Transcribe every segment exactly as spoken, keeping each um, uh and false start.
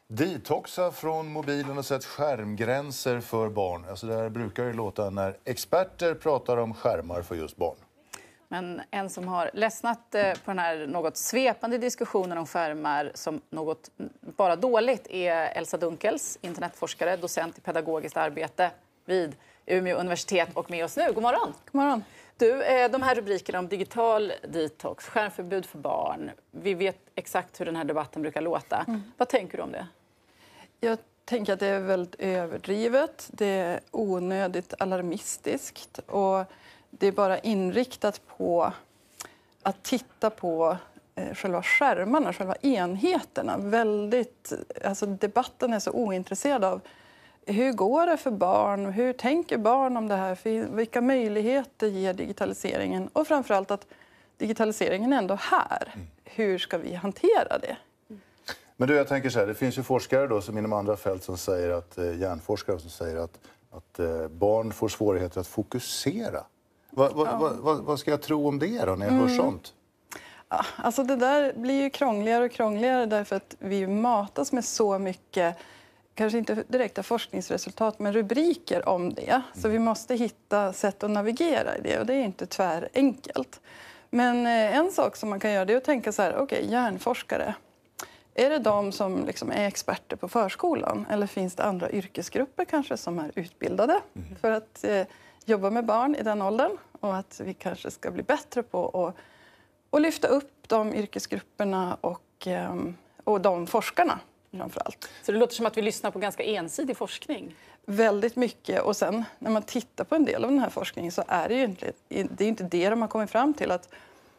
Detoxa från mobilen och sätt skärmgränser för barn. Alltså det här brukar ju låta när experter pratar om skärmar för just barn. Men en som har ledsnat på den här något svepande diskussionen om skärmar som något bara dåligt är Elsa Dunkels, internetforskare, docent i pedagogiskt arbete vid Umeå universitet och med oss nu. God morgon! God morgon! Du, de här rubrikerna om digital detox, skärmförbud för barn. Vi vet exakt hur den här debatten brukar låta. Mm. Vad tänker du om det? Jag tänker att det är väldigt överdrivet. Det är onödigt alarmistiskt. Och det är bara inriktat på att titta på eh, själva skärmarna, själva enheterna. Väldigt, alltså debatten är så ointresserad av hur går det för barn, hur tänker barn om det här, vilka möjligheter ger digitaliseringen och framförallt att digitaliseringen är ändå här. Hur ska vi hantera det? Men du, jag tänker så här, det finns ju forskare då som inom andra fält som säger att, eh, hjärnforskare som säger att, att eh, barn får svårigheter att fokusera. Va, va, ja. va, va, vad ska jag tro om det då när jag mm. hör sånt? Ja, alltså det där blir ju krångligare och krångligare därför att vi matas med så mycket, kanske inte direkta forskningsresultat, men rubriker om det. Mm. Så vi måste hitta sätt att navigera i det och det är inte tvärenkelt. Men eh, en sak som man kan göra det är att tänka så här, okej, okay, hjärnforskare. Är det de som liksom är experter på förskolan eller finns det andra yrkesgrupper kanske som är utbildade mm. för att eh, jobba med barn i den åldern och att vi kanske ska bli bättre på att och lyfta upp de yrkesgrupperna och, eh, och de forskarna framförallt. Så det låter som att vi lyssnar på ganska ensidig forskning? Väldigt mycket och sen när man tittar på en del av den här forskningen så är det ju inte det, är inte det de har kommit fram till att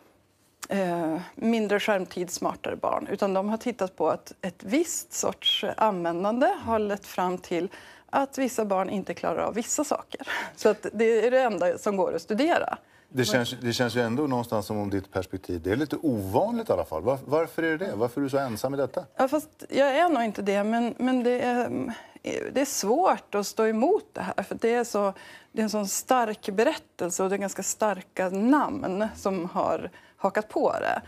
Eh, mindre skärmtid, smartare barn. Utan de har tittat på att ett visst sorts användande har lett fram till att vissa barn inte klarar av vissa saker. Så att det är det enda som går att studera. Det känns, det känns ju ändå någonstans som om ditt perspektiv, det är lite ovanligt i alla fall. Var, varför är det det? Varför är du så ensam i detta? Ja, fast jag är nog inte det, men, men det, är, det är svårt att stå emot det här. För det är, så, det är en sån stark berättelse och det är ganska starka namn som har hakat på det.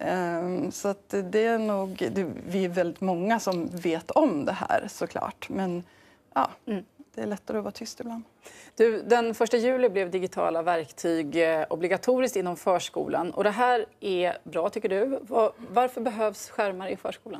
Så att det är nog, det, vi är väldigt många som vet om det här såklart. Men ja, mm. det är lättare att vara tyst ibland. Du, den första juli blev digitala verktyg obligatoriskt inom förskolan. Och det här är bra tycker du. Varför behövs skärmar i förskolan?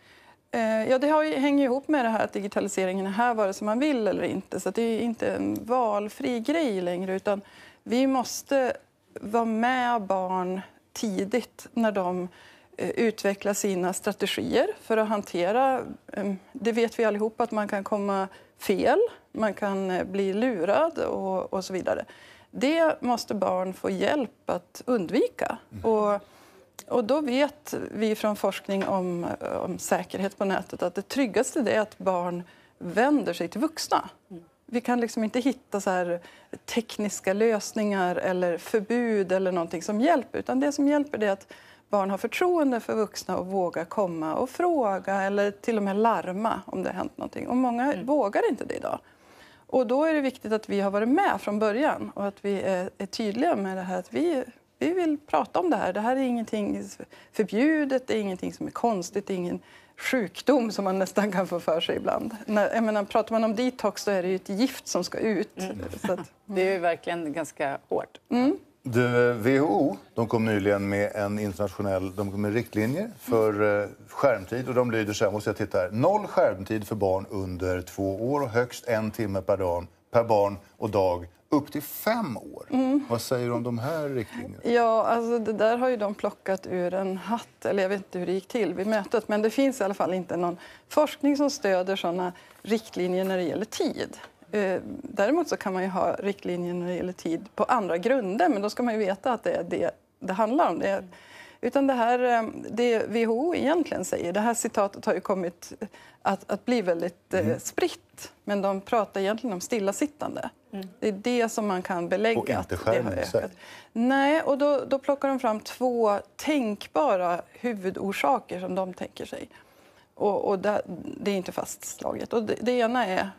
Ja, det har ju, hänger ihop med det här att digitaliseringen är här vare sig man vill eller inte. Så det är inte en valfri grej längre utan vi måste vara med barn tidigt när de eh, utvecklar sina strategier för att hantera, eh, det vet vi allihopa att man kan komma fel, man kan eh, bli lurad och, och så vidare. Det måste barn få hjälp att undvika. Mm. Och, och då vet vi från forskning om, om säkerhet på nätet att det tryggaste är att barn vänder sig till vuxna. Mm. Vi kan liksom inte hitta så här tekniska lösningar eller förbud eller någonting som hjälper. Utan det som hjälper är att barn har förtroende för vuxna och vågar komma och fråga eller till och med larma om det har hänt någonting. Och många mm. vågar inte det idag. Och då är det viktigt att vi har varit med från början och att vi är, är tydliga med det här att vi, vi vill prata om det här. Det här är ingenting förbjudet, det är ingenting som är konstigt, det är ingen sjukdom som man nästan kan få för sig ibland. När, jag menar, pratar man om detox så är det ju ett gift som ska ut. Mm. Så att, mm. Det är ju verkligen ganska hårt. Mm. Du, W H O de kom nyligen med en internationell de kom med riktlinjer för uh, skärmtid. Och de lyder så här, måste jag titta här. Noll skärmtid för barn under två år och högst en timme per, dag, per barn och dag upp till fem år. Mm. Vad säger du om de här riktlinjerna? Ja, alltså det där har ju de plockat ur en hatt. Eller jag vet inte hur det gick till vid mötet. Men det finns i alla fall inte någon forskning som stöder sådana riktlinjer när det gäller tid. Däremot så kan man ju ha riktlinjer när det gäller tid på andra grunder. Men då ska man ju veta att det är det det handlar om. Det, utan det här, det W H O egentligen säger, det här citatet har ju kommit att, att bli väldigt mm. eh, spritt. Men de pratar egentligen om stillasittande. Mm. Det är det som man kan belägga. Och inte skärmen i sig. Nej, och då, då plockar de fram två tänkbara huvudorsaker som de tänker sig. Och, och det, det är inte fastslaget. Och det, det ena är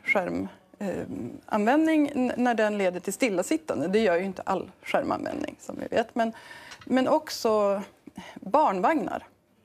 skärmanvändning eh, när den leder till stillasittande. Det gör ju inte all skärmanvändning som vi vet. Men, men också barnvagnar.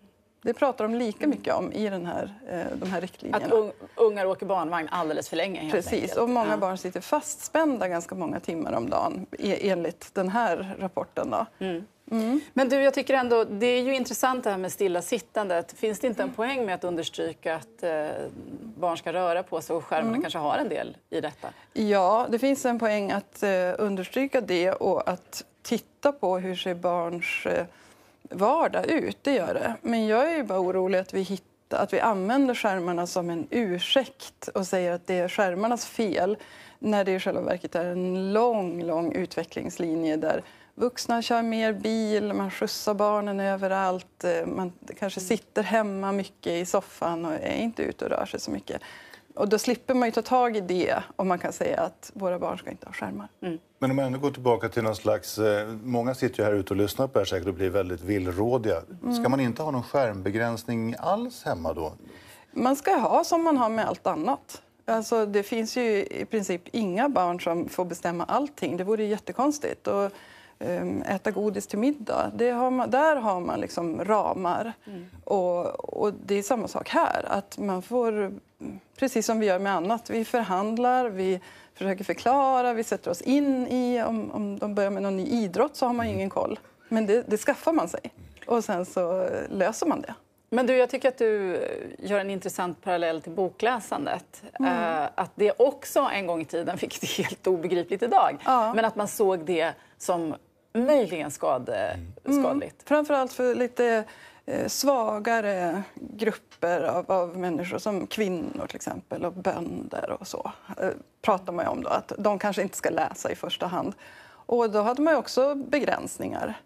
Det pratar de lika mycket om i den här, de här riktlinjerna. Att un, ungar åker barnvagn alldeles för länge. Helt Precis, enkelt. och många ja. barn sitter fastspända ganska många timmar om dagen enligt den här rapporten. Då. Mm. Mm. Men du, jag tycker ändå, det är ju intressant det här med stillasittandet. Finns det inte en poäng med att understryka att eh, barn ska röra på sig och skärmarna mm. kanske har en del i detta? Ja, det finns en poäng att eh, understryka det och att titta på hur ser barns eh, vardag ut, det gör det. Men jag är ju bara orolig att vi hittar, att vi använder skärmarna som en ursäkt och säger att det är skärmarnas fel när det i själva verket är en lång, lång utvecklingslinje där vuxna kör mer bil, man skjutsar barnen överallt, man kanske sitter hemma mycket i soffan och är inte ute och rör sig så mycket. Och då slipper man ju ta tag i det om man kan säga att våra barn ska inte ha skärmar. Mm. Men om man ändå går tillbaka till någon slags... Många sitter ju här ute och lyssnar på det här säkert och blir väldigt villrådiga. Mm. Ska man inte ha någon skärmbegränsning alls hemma då? Man ska ha som man har med allt annat. Alltså, det finns ju i princip inga barn som får bestämma allting. Det vore jättekonstigt. Och, um, äta godis till middag, det har man, där har man liksom ramar. Mm. Och, och det är samma sak här. Att man får, precis som vi gör med annat, vi förhandlar, vi försöker förklara, vi sätter oss in i. Om, om de börjar med någon ny idrott så har man ju ingen koll. Men det, det skaffar man sig. Och sen så löser man det. Men du, jag tycker att du gör en intressant parallell till bokläsandet. Mm. Uh, att det också en gång i tiden, fick det helt obegripligt idag, ja. Men att man såg det som möjligen skade, skadligt. Mm. Framförallt för lite eh, svagare grupper av, av människor som kvinnor till exempel och bönder och så. Eh, pratar man ju om då, att de kanske inte ska läsa i första hand. Och då hade man ju också begränsningar.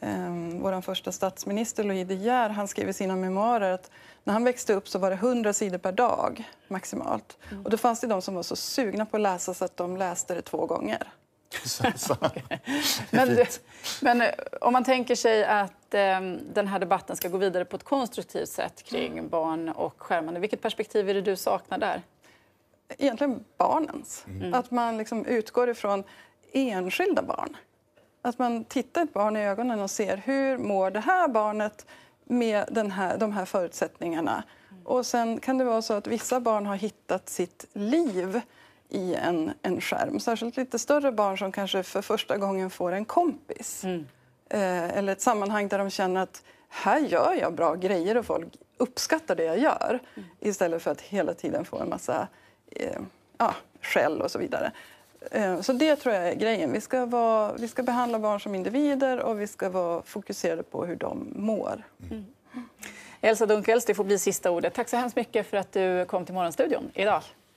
Um, vår första statsminister Louis De Geer, han skrev i sina memoarer att när han växte upp så var det hundra sidor per dag maximalt. Mm. Och då fanns det de som var så sugna på att läsa så att de läste det två gånger. men, men om man tänker sig att um, den här debatten ska gå vidare på ett konstruktivt sätt kring mm. barn och skärmande, vilket perspektiv är det du saknar där? Egentligen barnens. Mm. Att man liksom utgår ifrån enskilda barn. Att man tittar ett barn i ögonen och ser hur mår det här barnet med den här, de här förutsättningarna. Mm. Och sen kan det vara så att vissa barn har hittat sitt liv i en, en skärm. Särskilt lite större barn som kanske för första gången får en kompis. Mm. Eh, eller ett sammanhang där de känner att här gör jag bra grejer och folk uppskattar det jag gör. Mm. Istället för att hela tiden få en massa eh, ja, skäll och så vidare. Så det tror jag är grejen. Vi ska, vara, vi ska behandla barn som individer och vi ska vara fokuserade på hur de mår. Mm. Elsa Dunkels, det får bli sista ordet. Tack så hemskt mycket för att du kom till Morgonstudion idag.